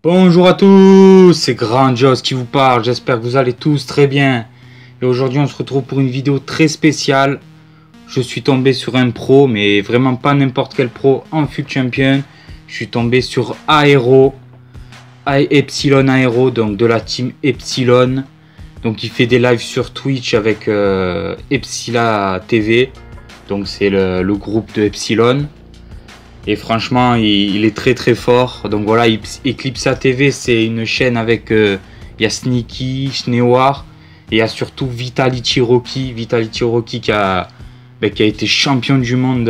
Bonjour à tous, c'est Grandios qui vous parle, j'espère que vous allez tous très bien. Et aujourd'hui on se retrouve pour une vidéo très spéciale. Je suis tombé sur un pro, mais vraiment pas n'importe quel pro en FUT Champion. Je suis tombé sur Aero, Epsilon Aero, donc de la team Epsilon. Donc il fait des lives sur Twitch avec Epsila TV. Donc c'est le groupe de Epsilon. Et franchement, il est très très fort. Donc voilà, Eclipsa TV, c'est une chaîne avec il y a Sneaky, Schnewar et il y a surtout Vitality Rocky. Vitality Rocky qui a été champion du monde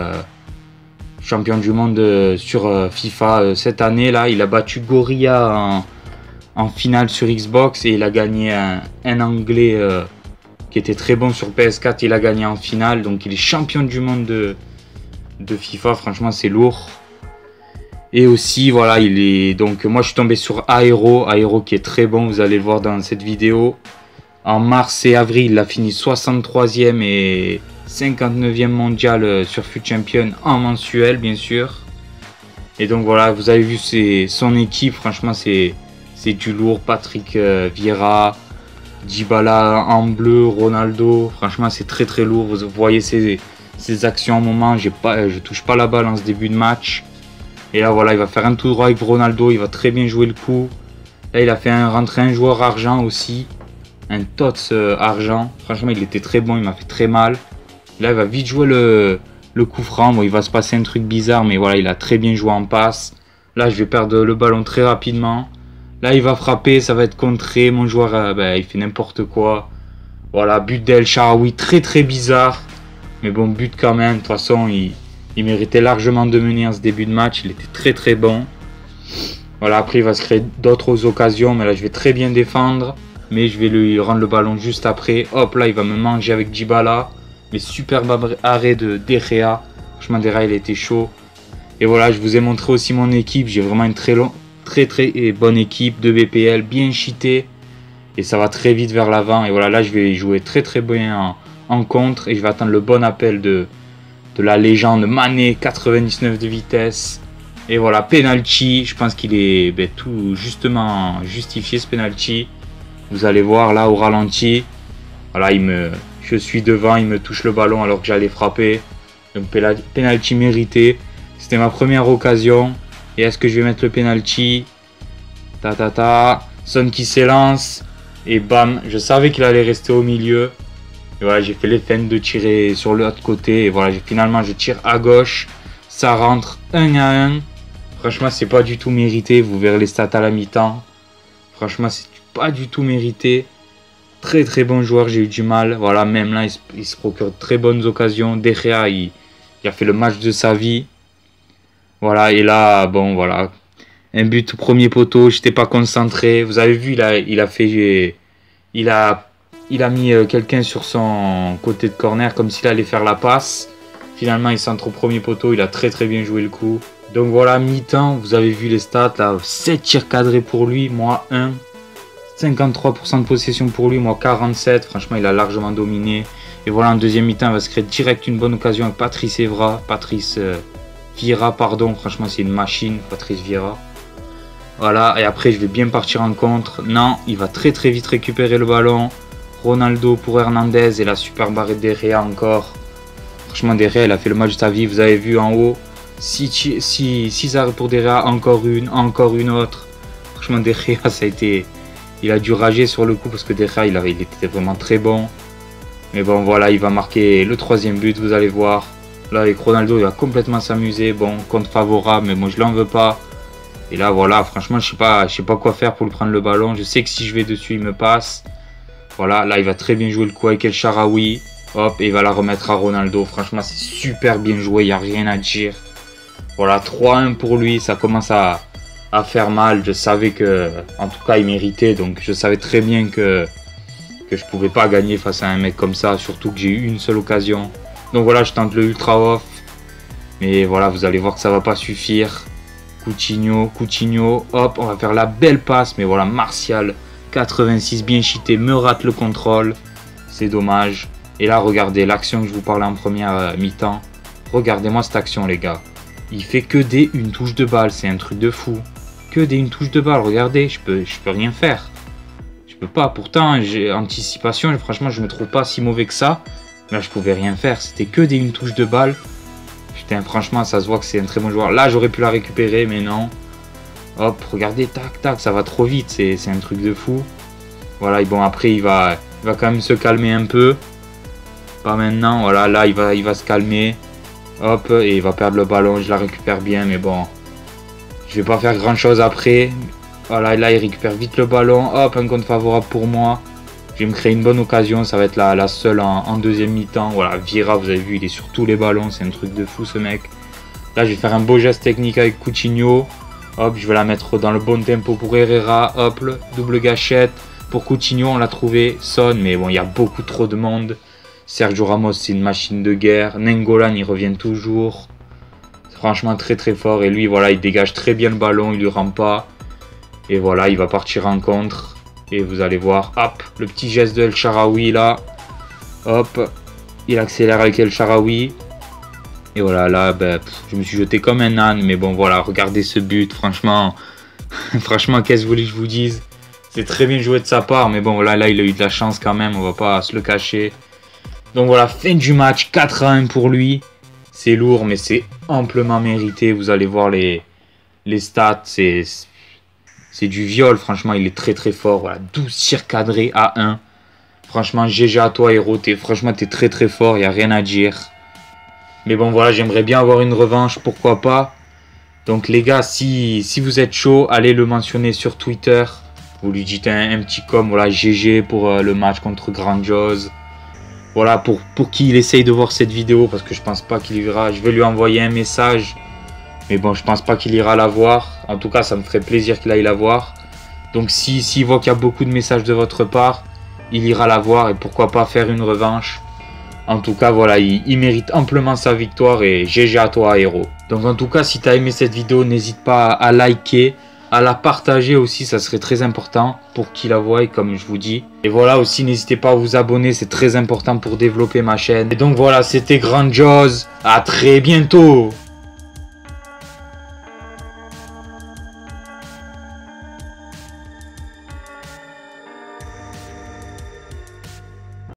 sur FIFA cette année là. Il a battu Gorilla en finale sur Xbox et il a gagné un anglais qui était très bon sur PS4. Il a gagné en finale, donc il est champion du monde de FIFA, franchement c'est lourd. Et aussi voilà, moi je suis tombé sur Aero qui est très bon, vous allez le voir dans cette vidéo. En mars et avril il a fini 63e et 59e mondial sur FUT Champion en mensuel bien sûr. Et donc voilà, vous avez vu son équipe, franchement c'est du lourd. Patrick Vieira, Dybala en bleu, Ronaldo, franchement c'est très très lourd. Vous voyez ses actions au moment, je touche pas la balle en ce début de match. Et là voilà, il va faire un tout droit avec Ronaldo, il va très bien jouer le coup. Là il a fait rentrer un joueur argent aussi, un Tots argent. Franchement il était très bon, il m'a fait très mal. Là il va vite jouer le coup franc, bon, il va se passer un truc bizarre, mais voilà, il a très bien joué en passe. Là je vais perdre le ballon très rapidement. Là il va frapper, ça va être contré, mon joueur il fait n'importe quoi. Voilà, but d'El Shaarawy, très très bizarre. Mais bon, but quand même, de toute façon, il méritait largement de mener en ce début de match. Il était très très bon. Voilà, après il va se créer d'autres occasions. Mais là, je vais très bien défendre. Mais je vais lui rendre le ballon juste après. Hop, là, il va me manger avec Dybala. Mais superbe arrêt de De Gea. Franchement, De Gea, il était chaud. Et voilà, je vous ai montré aussi mon équipe. J'ai vraiment une très bonne équipe de BPL, bien cheatée. Et ça va très vite vers l'avant. Et voilà, là, je vais jouer très très bien en contre et je vais attendre le bon appel de la légende Mané, 99 de vitesse. Et voilà, penalty, je pense qu'il est tout justement justifié ce penalty. Vous allez voir là au ralenti. Voilà, je suis devant, il me touche le ballon alors que j'allais frapper. Donc penalty mérité. C'était ma première occasion. Et est-ce que je vais mettre le penalty? Son qui s'élance. Et bam, je savais qu'il allait rester au milieu. Et voilà, j'ai fait les feintes de tirer sur l'autre côté. Et voilà, finalement, je tire à gauche. Ça rentre 1-1. Franchement, c'est pas du tout mérité. Vous verrez les stats à la mi-temps. Franchement, c'est pas du tout mérité. Très très bon joueur, j'ai eu du mal. Voilà, même là, il se procure de très bonnes occasions. De Gea, il a fait le match de sa vie. Voilà, et là, bon, voilà. Un but au premier poteau, j'étais pas concentré. Vous avez vu, il a mis quelqu'un sur son côté de corner comme s'il allait faire la passe. Finalement, il centre au premier poteau. Il a très très bien joué le coup. Donc voilà, mi-temps, vous avez vu les stats. Là, 7 tirs cadrés pour lui, moi 1. 53% de possession pour lui, moi 47. Franchement, il a largement dominé. Et voilà, en deuxième mi-temps, il va se créer direct une bonne occasion avec Patrice Vieira, pardon. Franchement, c'est une machine, Patrice Vieira. Voilà, et après, je vais bien partir en contre. Non, il va très très vite récupérer le ballon. Ronaldo pour Hernandez et la super barre de De Gea encore. Franchement, De Gea, il a fait le match de sa vie. Vous avez vu en haut, 6 arrêts pour De Gea, encore une autre. Franchement, De Gea, il a dû rager sur le coup parce que De Gea, il était vraiment très bon. Mais bon, voilà, il va marquer le troisième but, vous allez voir. Là, avec Ronaldo, il va complètement s'amuser. Bon, compte favorable, mais moi, je l'en veux pas. Et là, voilà, franchement, je sais pas quoi faire pour lui prendre le ballon. Je sais que si je vais dessus, il me passe. Voilà, là il va très bien jouer le coup avec El Shaarawy. Hop, et il va la remettre à Ronaldo. Franchement, c'est super bien joué, il n'y a rien à dire. Voilà, 3-1 pour lui, ça commence à faire mal. Je savais que, en tout cas, il méritait. Donc, je savais très bien que je pouvais pas gagner face à un mec comme ça. Surtout que j'ai eu une seule occasion. Donc voilà, je tente le ultra off. Mais voilà, vous allez voir que ça va pas suffire. Coutinho, hop, on va faire la belle passe. Mais voilà, Martial. 86 bien cheaté, me rate le contrôle, c'est dommage. Et là regardez l'action que je vous parlais en première mi-temps. Regardez-moi cette action les gars. Il fait que une touche de balle, c'est un truc de fou. que des une touche de balle. Regardez, je peux rien faire. Je peux pas. Pourtant, j'ai anticipation. Franchement, je me trouve pas si mauvais que ça. Là, je pouvais rien faire. C'était que des une touche de balle. Putain, franchement, ça se voit que c'est un très bon joueur. Là, j'aurais pu la récupérer, mais non. Hop, regardez, tac, tac, ça va trop vite. C'est un truc de fou. Voilà, et bon, après, il va quand même se calmer un peu. Pas maintenant. Voilà, là, il va se calmer. Hop, et il va perdre le ballon. Je la récupère bien, mais bon. Je vais pas faire grand chose après. Voilà, là, il récupère vite le ballon. Hop, un compte favorable pour moi. Je vais me créer une bonne occasion. Ça va être la seule en deuxième mi-temps. Voilà, Vieira, vous avez vu, il est sur tous les ballons. C'est un truc de fou, ce mec. Là, je vais faire un beau geste technique avec Coutinho. Hop, je vais la mettre dans le bon tempo pour Herrera. Hop, double gâchette. Pour Coutinho, on l'a trouvé. Son, mais bon, il y a beaucoup trop de monde. Sergio Ramos, c'est une machine de guerre. Nainggolan, il revient toujours. Franchement, très très fort. Et lui, voilà, il dégage très bien le ballon. Il lui rend pas. Et voilà, il va partir en contre. Et vous allez voir, hop, le petit geste de El Shaarawy là. Hop, il accélère avec El Shaarawy. Et voilà, là, ben, je me suis jeté comme un âne. Mais bon, voilà, regardez ce but. Franchement, franchement, qu'est-ce que vous voulez que je vous dise? C'est très bien joué de sa part. Mais bon, là, il a eu de la chance quand même. On va pas se le cacher. Donc voilà, fin du match, 4-1 pour lui. C'est lourd, mais c'est amplement mérité. Vous allez voir les stats. C'est du viol, franchement, il est très très fort. Voilà, 12 tirs cadrés à 1. Franchement, GG à toi, héros. Franchement, t'es très très fort, il n'y a rien à dire. Mais bon, voilà, j'aimerais bien avoir une revanche, pourquoi pas. Donc les gars, si vous êtes chaud, allez le mentionner sur Twitter. Vous lui dites un petit com, voilà, GG pour le match contre Grandiose. Voilà, pour qu'il essaye de voir cette vidéo, parce que je pense pas qu'il y verra. Je vais lui envoyer un message. Mais bon, je pense pas qu'il ira la voir. En tout cas, ça me ferait plaisir qu'il aille la voir. Donc s'il voit qu'il y a beaucoup de messages de votre part, il ira la voir et pourquoi pas faire une revanche. En tout cas, voilà, il mérite amplement sa victoire et GG à toi, héros. Donc en tout cas, si tu as aimé cette vidéo, n'hésite pas à liker, à la partager aussi, ça serait très important pour qu'il la voie, comme je vous dis. Et voilà, aussi, n'hésitez pas à vous abonner, c'est très important pour développer ma chaîne. Et donc voilà, c'était Grandiose. À très bientôt.